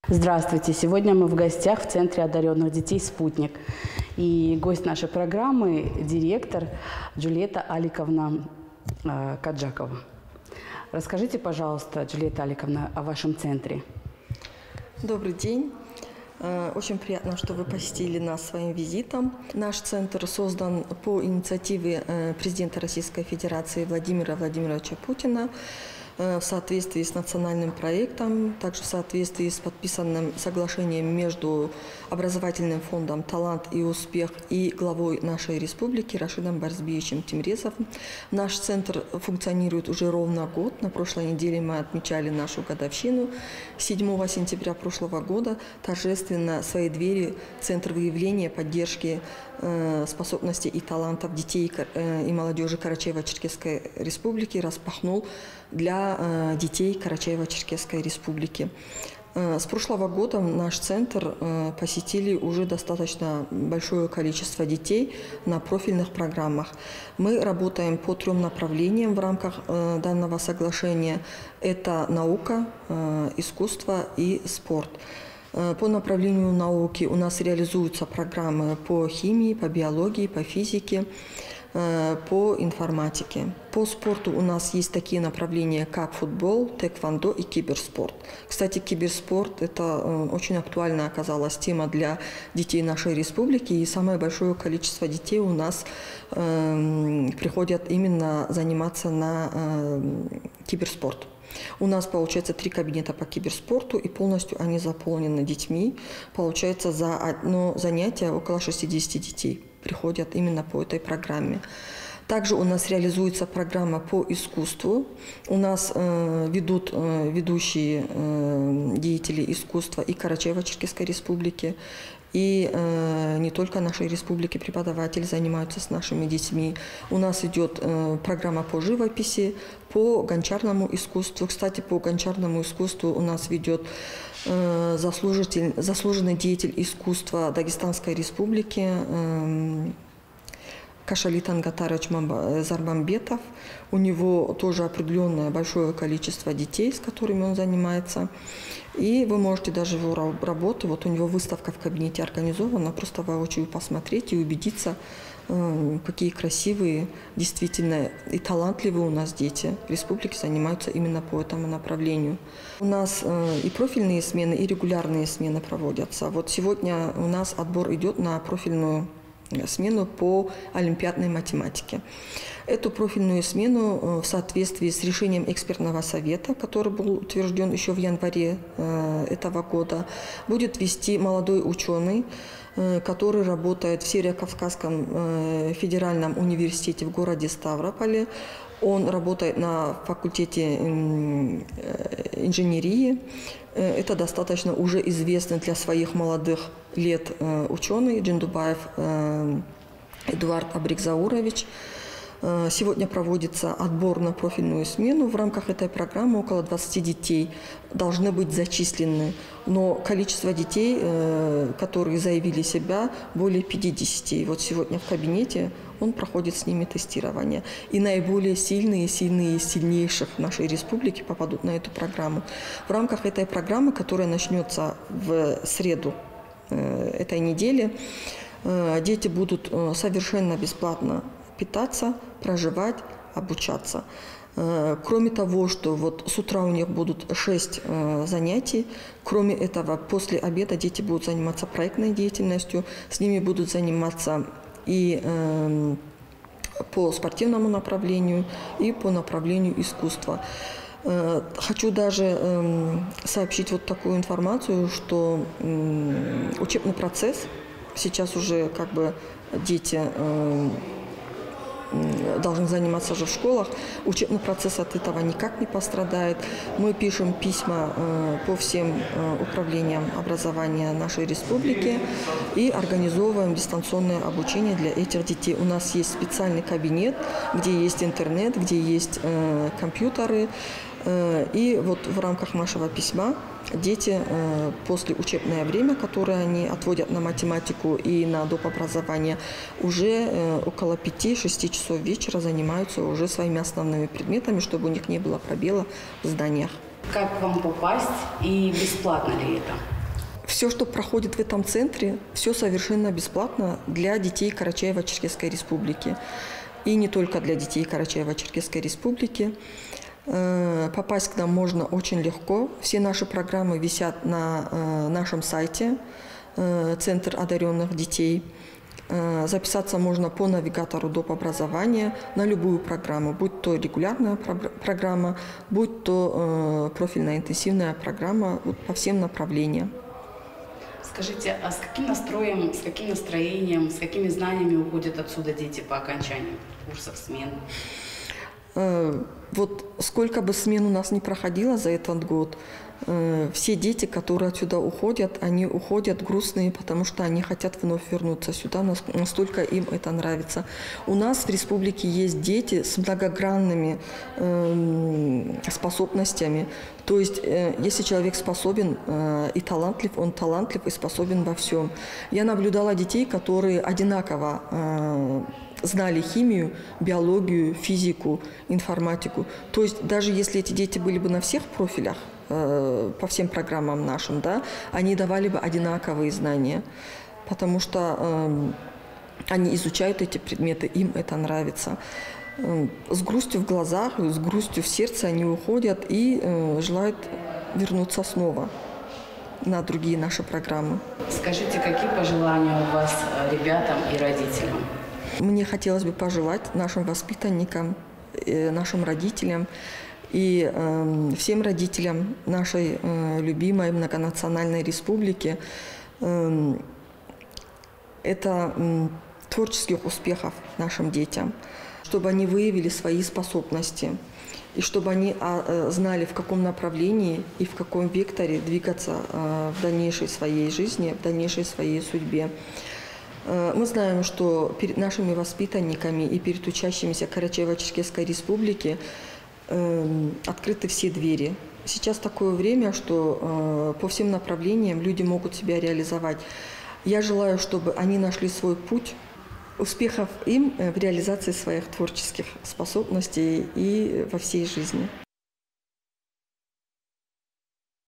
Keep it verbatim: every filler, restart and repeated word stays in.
Здравствуйте! Сегодня мы в гостях в Центре одаренных детей «Спутник». И гость нашей программы – директор Джульетта Аликовна э, Каджакова. Расскажите, пожалуйста, Джульетта Аликовна, о вашем центре. Добрый день. Очень приятно, что вы посетили нас своим визитом. Наш центр создан по инициативе президента Российской Федерации Владимира Владимировича Путина в соответствии с национальным проектом, также в соответствии с подписанным соглашением между образовательным фондом «Талант и успех» и главой нашей республики Рашидом Барзбиевичем Тимрезовым. Наш центр функционирует уже ровно год. На прошлой неделе мы отмечали нашу годовщину. седьмого сентября прошлого года торжественно свои двери Центр выявления, поддержки э, способностей и талантов детей э, и молодежи Карачаево-Черкесской республики распахнул для детей Карачаево-Черкесской республики. С прошлого года наш центр посетили уже достаточно большое количество детей на профильных программах. Мы работаем по трем направлениям в рамках данного соглашения. Это наука, искусство и спорт. По направлению науки у нас реализуются программы по химии, по биологии, по физике, по информатике. По спорту у нас есть такие направления, как футбол, тэквондо и киберспорт. Кстати, киберспорт – это очень актуальная оказалась тема для детей нашей республики, и самое большое количество детей у нас э, приходят именно заниматься на э, киберспорт. У нас, получается, три кабинета по киберспорту, и полностью они заполнены детьми. Получается, за одно занятие около шестидесяти детей приходят именно по этой программе. Также у нас реализуется программа по искусству. У нас э, ведут э, ведущие э, деятели искусства и Карачаево-Черкесской республики, и э, не только нашей республики преподаватели занимаются с нашими детьми. У нас идет э, программа по живописи, по гончарному искусству. Кстати, по гончарному искусству у нас ведет э, заслужитель, заслуженный деятель искусства Дагестанской республики э, Кашалит Ангатарович Зарбамбетов. У него тоже определенное большое количество детей, с которыми он занимается. И вы можете даже его работы, вот у него выставка в кабинете организована, просто воочию посмотреть и убедиться, какие красивые, действительно и талантливые у нас дети в республике занимаются именно по этому направлению. У нас и профильные смены, и регулярные смены проводятся. Вот сегодня у нас отбор идет на профильную смену по олимпиадной математике. Эту профильную смену в соответствии с решением экспертного совета, который был утвержден еще в январе этого года, будет вести молодой ученый, который работает в Северо-Кавказском федеральном университете в городе Ставрополе. Он работает на факультете инженерии. Это достаточно уже известный для своих молодых лет ученый Джиндубаев Эдуард Абрикзаурович. Сегодня проводится отбор на профильную смену. В рамках этой программы около двадцати детей должны быть зачислены. Но количество детей, которые заявили себя, более пятидесяти. И вот сегодня в кабинете он проходит с ними тестирование. И наиболее сильные, сильные из сильнейших в нашей республике попадут на эту программу. В рамках этой программы, которая начнется в среду этой недели, дети будут совершенно бесплатно питаться, проживать, обучаться. Кроме того, что вот с утра у них будут шесть занятий, кроме этого, после обеда дети будут заниматься проектной деятельностью, с ними будут заниматься и э, по спортивному направлению, и по направлению искусства. Э, хочу даже э, сообщить вот такую информацию, что э, учебный процесс, сейчас уже как бы дети э, должны заниматься же в школах. Учебный процесс от этого никак не пострадает. Мы пишем письма э, по всем э, управлениям образования нашей республики и организовываем дистанционное обучение для этих детей. У нас есть специальный кабинет, где есть интернет, где есть э, компьютеры. Э, и вот в рамках нашего письма дети э, после учебное время, которое они отводят на математику и на доп. Образование, уже э, около пяти-шести часов вечера занимаются уже своими основными предметами, чтобы у них не было пробела в зданиях. Как вам попасть и бесплатно ли это? все, что проходит в этом центре, все совершенно бесплатно для детей Карачаево-Черкесской Республики. И не только для детей Карачаево-Черкесской Республики. Попасть к нам можно очень легко. Все наши программы висят на нашем сайте «Центр одаренных детей». Записаться можно по навигатору доп. Образования на любую программу, будь то регулярная программа, будь то профильная интенсивная программа, вот по всем направлениям. Скажите, а с каким настроем, с каким настроением, с какими знаниями уходят отсюда дети по окончанию курсов, смен? Вот сколько бы смен у нас не проходило за этот год, все дети, которые отсюда уходят, они уходят грустные, потому что они хотят вновь вернуться сюда, настолько им это нравится. У нас в республике есть дети с многогранными способностями. То есть, если человек способен и талантлив, он талантлив и способен во всем. Я наблюдала детей, которые одинаково знали химию, биологию, физику, информатику. То есть даже если эти дети были бы на всех профилях, э, по всем программам нашим, да, они давали бы одинаковые знания, потому что э, они изучают эти предметы, им это нравится. Э, с грустью в глазах, с грустью в сердце они уходят и э, желают вернуться снова на другие наши программы. Скажите, какие пожелания у вас ребятам и родителям? Мне хотелось бы пожелать нашим воспитанникам, нашим родителям и э, всем родителям нашей э, любимой многонациональной республики э, это э, творческих успехов нашим детям, чтобы они выявили свои способности и чтобы они э, знали, в каком направлении и в каком векторе двигаться э, в дальнейшей своей жизни, в дальнейшей своей судьбе. Мы знаем, что перед нашими воспитанниками и перед учащимися Карачаево-Черкесской Республики э, открыты все двери. Сейчас такое время, что э, по всем направлениям люди могут себя реализовать. Я желаю, чтобы они нашли свой путь, успехов им в реализации своих творческих способностей и во всей жизни.